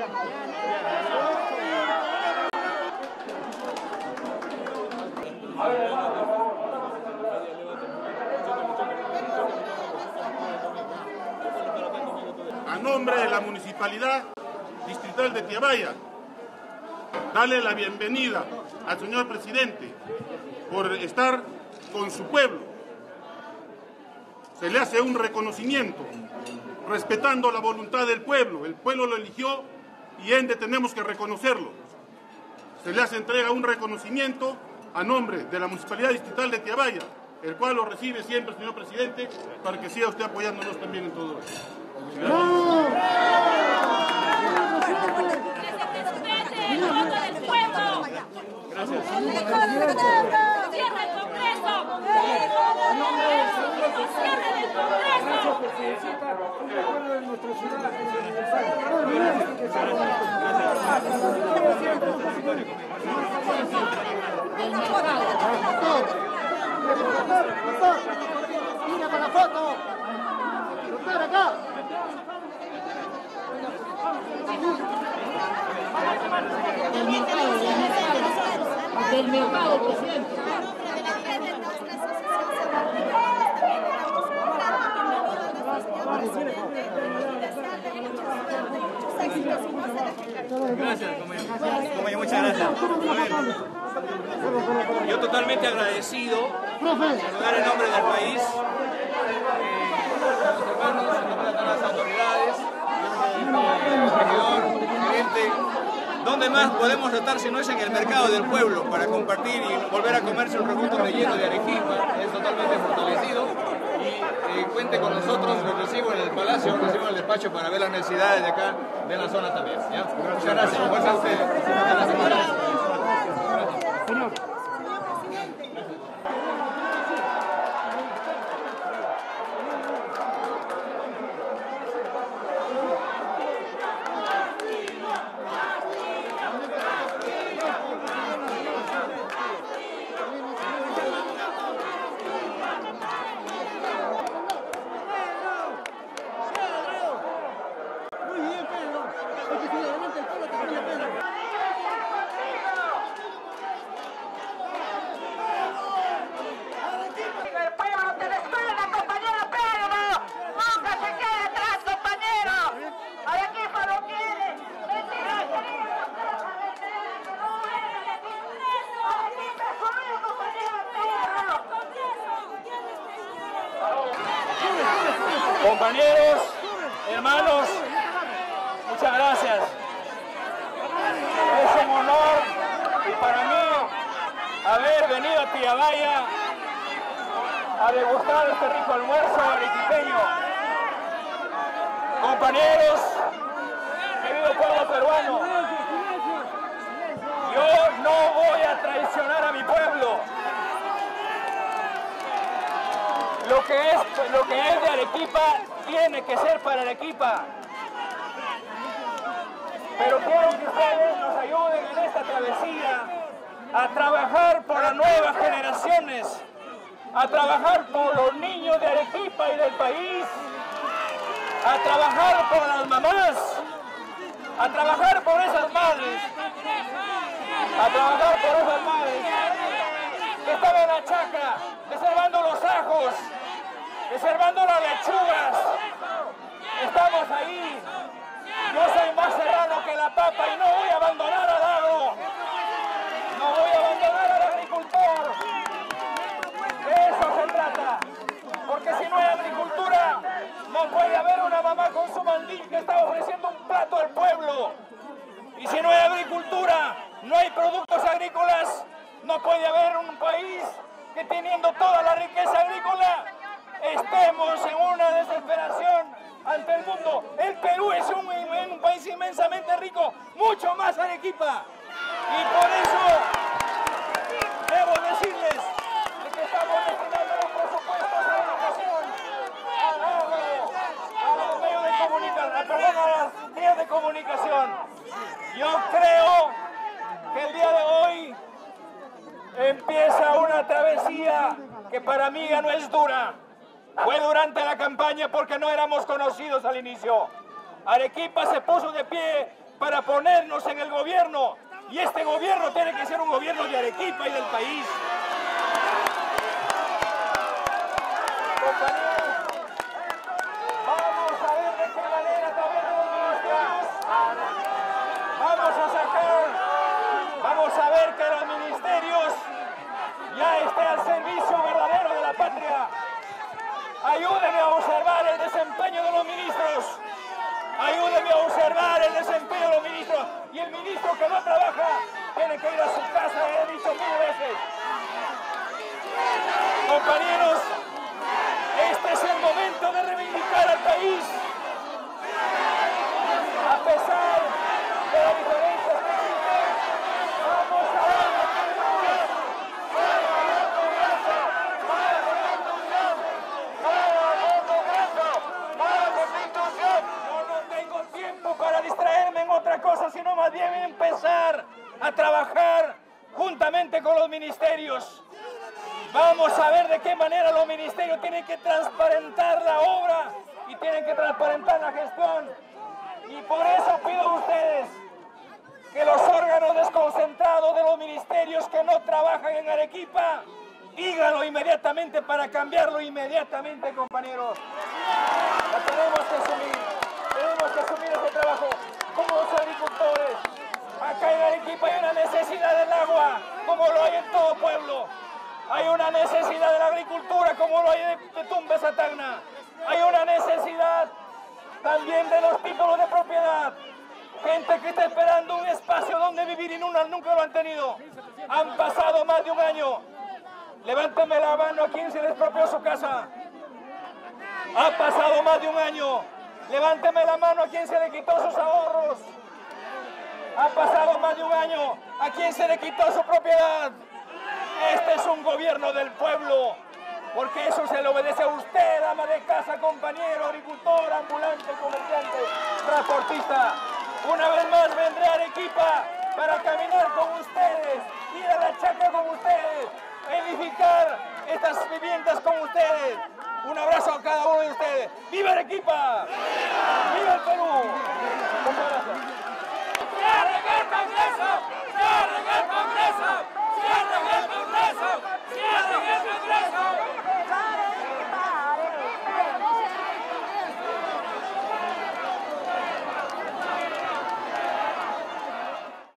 A nombre de la Municipalidad Distrital de Tiabaya, darle la bienvenida al señor presidente por estar con su pueblo. Se le hace un reconocimiento, respetando la voluntad del pueblo. El pueblo lo eligió y ende tenemos que reconocerlo. Se le hace entrega un reconocimiento a nombre de la Municipalidad Distrital de Tiabaya, el cual lo recibe siempre el señor presidente, para que siga usted apoyándonos también en todo esto. Gracias. ¡Cierre el Congreso! ¡Cierre del Congreso! Se necesita un recuerdo de nuestra ciudad. ¡Mira para la foto! ¡Doctor, acá! Del mercado, presidente. Gracias, compañero, muchas gracias. Yo totalmente agradecido, saludar en nombre del país, a los hermanos, en nombre de todas las autoridades, el regidor, gerente. ¿Dónde más podemos tratar si no es en el mercado del pueblo para compartir y volver a comerse un recuento relleno de Arequipa? Es totalmente fortalecido y cuente con nosotros, lo recibo en el palacio, lo recibo en el despacho para ver las necesidades de acá, de la zona también. ¿Ya? Muchas gracias, fuerza a ustedes. Compañeros, hermanos, muchas gracias. Es un honor y para mí haber venido a Tiabaya a degustar este rico almuerzo arequipeño. Compañeros, querido pueblo peruano, yo no voy a traicionar a mi pueblo. Lo que es de Arequipa tiene que ser para Arequipa. Pero quiero que ustedes nos ayuden en esta travesía a trabajar por las nuevas generaciones, a trabajar por los niños de Arequipa y del país, a trabajar por las mamás, a trabajar por esas madres, que están en la chacra, reservando los ajos, reservando las lechugas. Estamos ahí. Yo soy más serrano que la papa y no voy a abandonar al agro. No voy a abandonar al agricultor. De eso se trata. Porque si no hay agricultura, no puede haber una mamá con su mandil que está ofreciendo un plato al pueblo. Y si no hay agricultura, no hay productos agrícolas, no puede haber un país que teniendo toda la riqueza agrícola estemos en una desesperación ante el mundo. El Perú es un país inmensamente rico, mucho más Arequipa. Y por eso debo decirles que estamos destinando los presupuestos a la educación, al agro, a los medios de comunicación, perdón, a las vías de comunicación. Yo creo que el día de hoy empieza una travesía que para mí ya no es dura. Fue durante la campaña porque no éramos conocidos al inicio. Arequipa se puso de pie para ponernos en el gobierno. Y este gobierno tiene que ser un gobierno de Arequipa y del país. Compañeros, vamos a ver de qué manera también los ministerios vamos a ver que los ministerios ya estén al servicio verdadero de la patria. Ayúdenme a observar el desempeño de los ministros. Ayúdenme a observar el desempeño de los ministros. Y el ministro que no trabaja tiene que ir a su casa, he dicho 1000 veces. Compañeros, este es el momento de reivindicar al país. A pesar de las diferencias que existen, vamos a ver la Constitución. No tengo tiempo para distraerme en otra cosa, sino más bien empezar a trabajar juntamente con los ministerios. Vamos a ver de qué manera los ministerios tienen que transparentar la obra y tienen que transparentar la gestión. Y por eso pido a ustedes que los órganos desconcentrados de los ministerios que no trabajan en Arequipa, díganlo inmediatamente para cambiarlo inmediatamente, compañeros. Tenemos que asumir ese trabajo como los agricultores. Acá en Arequipa hay una necesidad del agua, como lo hay en todo pueblo. Hay una necesidad de la agricultura, como lo hay de Tumbes a Tacna. Hay una necesidad también de los títulos de propiedad. Gente que está esperando un espacio donde vivir y nunca lo han tenido. Han pasado más de un año. Levánteme la mano a quien se les expropió su casa. Ha pasado más de un año. Levánteme la mano a quien se le quitó sus ahorros. Ha pasado más de un año a quien se le quitó su propiedad. Este es un gobierno del pueblo, porque eso se le obedece a usted, ama de casa, compañero, agricultor, ambulante, comerciante, transportista. Una vez más vendré a Arequipa para caminar con ustedes, ir a la chacra con ustedes, edificar estas viviendas con ustedes. Un abrazo a cada uno de ustedes. ¡Viva Arequipa! ¡Viva el Perú! Muchas gracias. ¡Cierren el Congreso! ¡Cierren el Congreso!